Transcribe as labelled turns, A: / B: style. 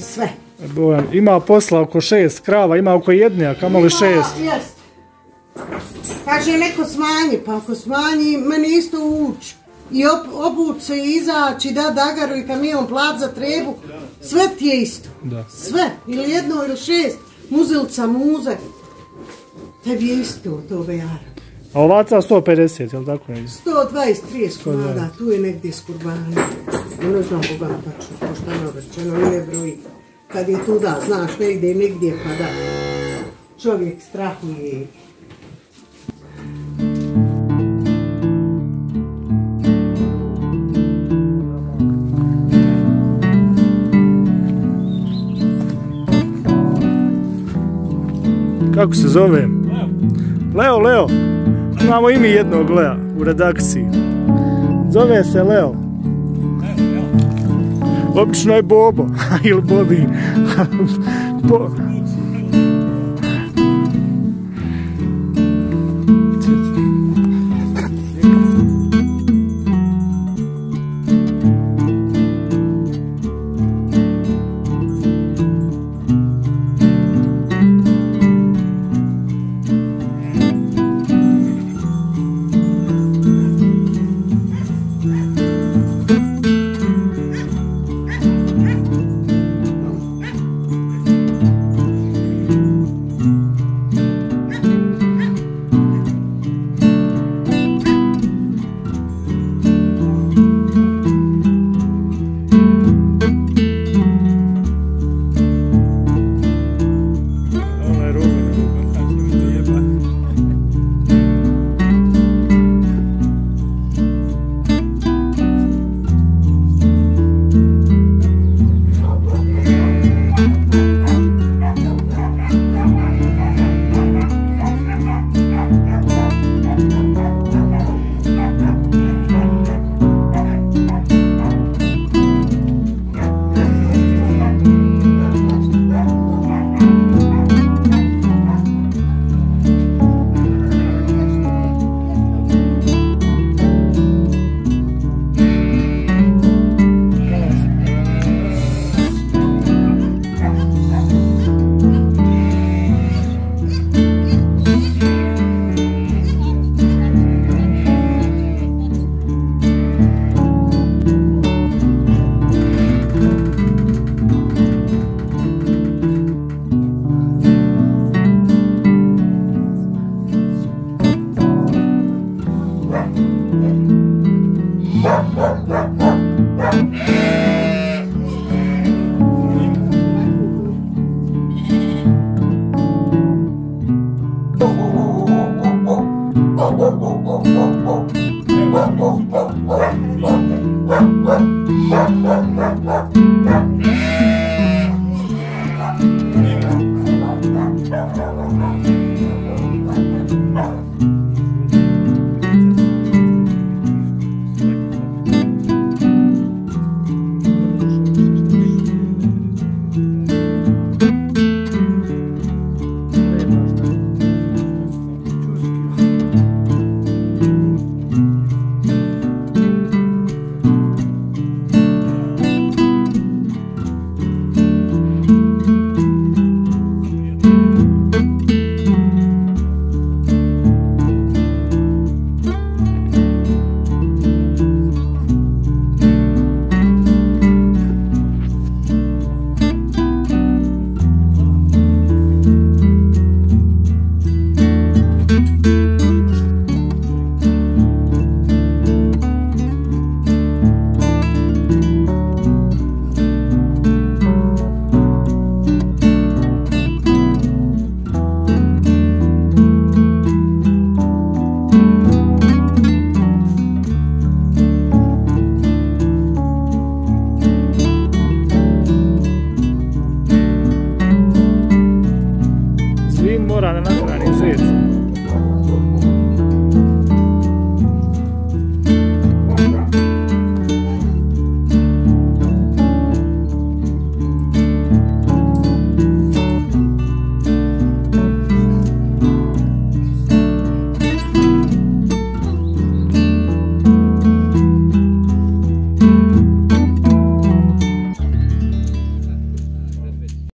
A: sve.
B: Ima posla oko 6 krava, ima oko jedne, a kamoli 6.
A: Jest. Kaže neko smanji, pa ako smanji, meni isto ući. I obuć se i izaći, da dagaru i kamion plat za trebu, sve ti je isto.
B: Da.
A: Sve, ili 1 ili 6, muzilca, muze. Tebi je isto to bejara.
B: A ovaca 150, jel tako negdje?
A: 120-30 komada, tu je negdje s kurbani. Ne znam koga tačno, pošto je rečeno, ne broji. Kad je tu da, znaš, negdje pa da. Čovjek strahuje.
B: Kako se zove? Leo, Leo. Imamo ime jednog Lea u redakciji. Zove se Leo. Obično je Bobo ili Bobi.